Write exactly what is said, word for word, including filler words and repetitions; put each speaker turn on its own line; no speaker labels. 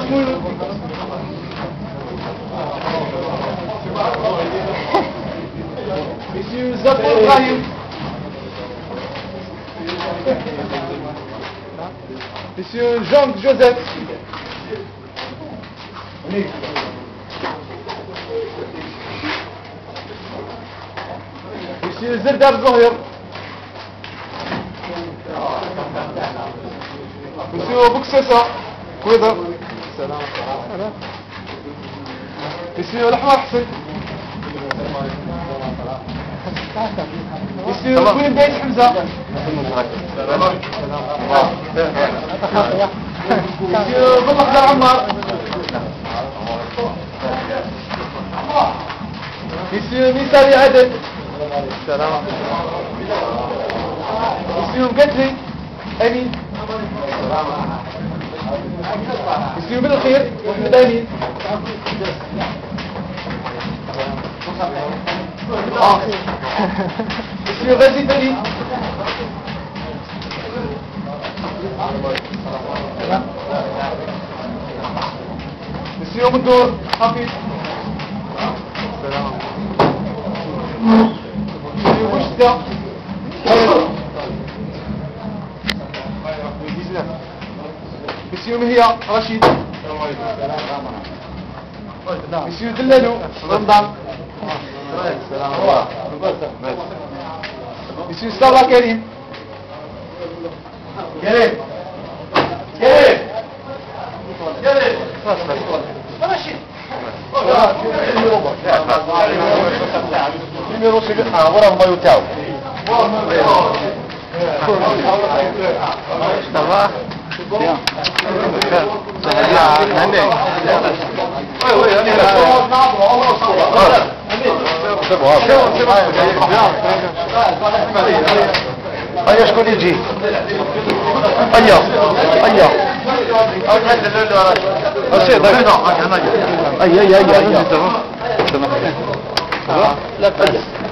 Monsieur Zafar Ibrahim. Monsieur Jean Joseph. Monsieur Zerdar Zohir. Monsieur Bouksessa. كويدا. سلام. Monsieur الأحمر حسن. Monsieur كوين بيت حمزة. Monsieur بطخ عمار. Monsieur ميساري عدد. سلام. Monsieur مقدري أمين. Monsieur من الخير محمد أمين. Monsieur غازي فريد. Monsieur مدور حفيظ. Monsieur مشتى. Monsieur مهيا رشيد. Monsieur دلالو رمضان. Monsieur Sala Karim. Karim. Karim. Karim. ماشي.
numéro c'est un voilà maillot tao. Ça va? Bien. Ça va bien, Nandé. Oui, oui, on est là. C'est bon, c'est bon, c'est bon. هيا شكون يجي؟ هيا هيا السيد هيا هيا هيا هيا لا